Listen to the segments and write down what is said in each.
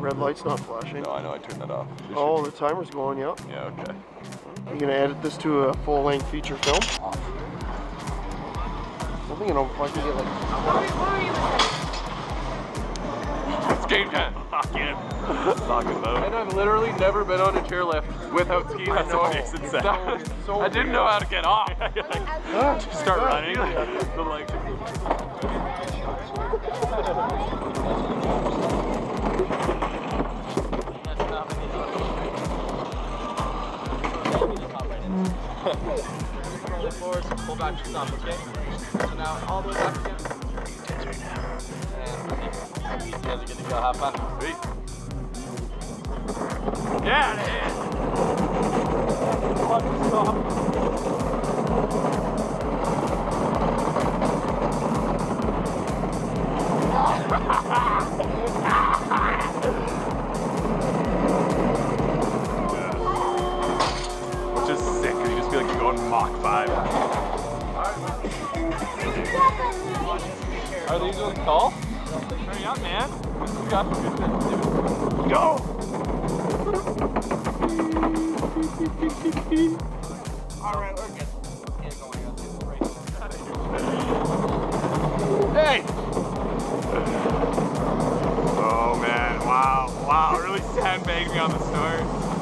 Red light's not flashing. No, I know, I turned that off. Oh, the timer's going, yep. Yeah, okay. You gonna edit this to a full-length feature film? I'm thinking if I can get like... It's game time. Again. Talking about. And I've literally never been on a chairlift without skis. That's what Jason said. I didn't know how to get off. Just start running. The legs. Forwards, pull back to stop, okay? So now all the way back again. And you guys are good to go. Have fun. Sweet. Yeah, fucking stop. Which is sick, because you just feel like you're going Mach 5. Are these really tall? Hurry up, man. We got some good things to do. Go! Alright, we're good. Hey! Oh man, wow, wow, really sandbagged me on the start.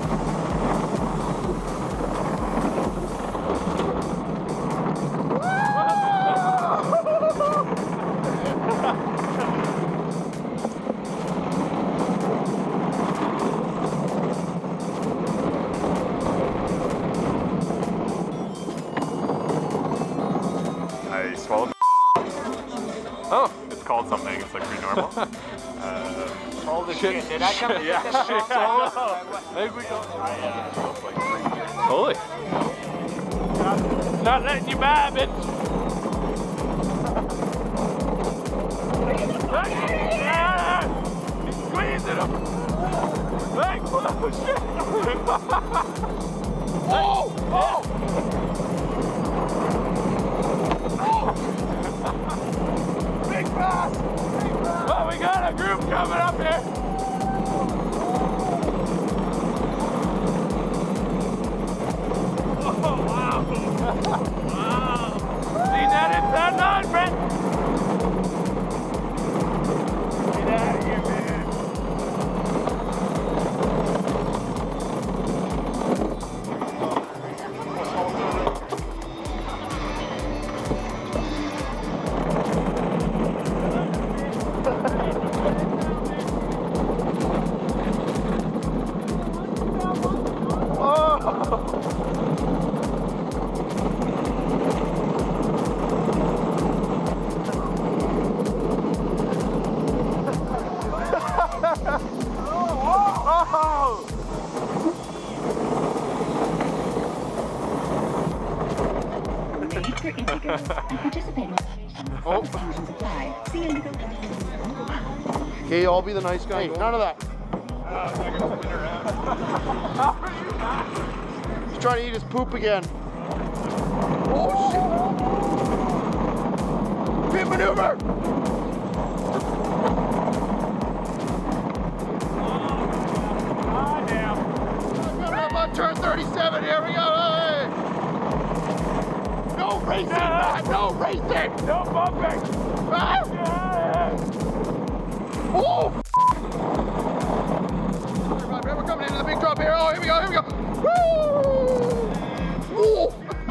I swallowed. Oh, it's called something. It's like pretty normal. All the shit. Did I come to Yeah, get shit. I think we go. Holy. Not letting you by, bitch. He's squeezing him. Thanks. Oh, shit. Oh! Oh! Big pass! Oh, we got a group coming up here! Oh, wow! Wow! See that inside line, Brent? Get out of here, man! Okay, I'll be the nice guy. Hey, none of that. He's trying to eat his poop again. Oh shit! Pit maneuver! Oh, damn. Coming up on turn 37, here we go! Hey. No racing, man! No racing! No bumping! Ah. Oh! We're coming into the big drop here. Oh, here we go, here we go. Woo!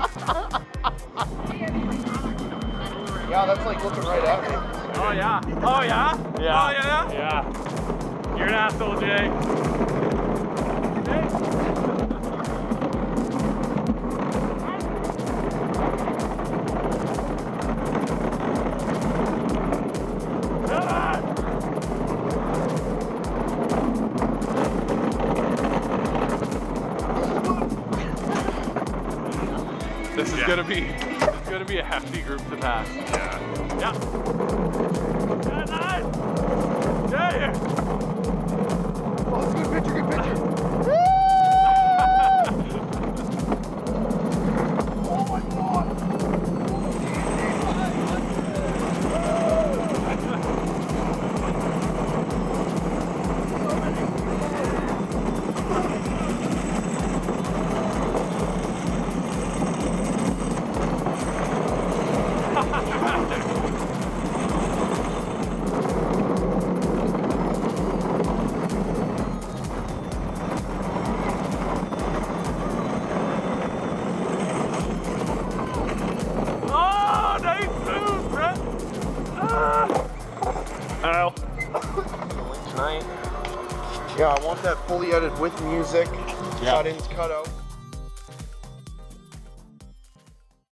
Yeah, that's like looking right at me. Oh yeah. Oh yeah? Yeah. Oh yeah? Yeah. You're an asshole, Jay. This is gonna be a hefty group to pass. Yeah. Yeah. Yeah, nice. Yeah, yeah. Oh, that's a good picture, good picture. Oh my God. So many Ow. Tonight. Yeah, I want that fully edited with music, Yeah. cut-ins, cut out.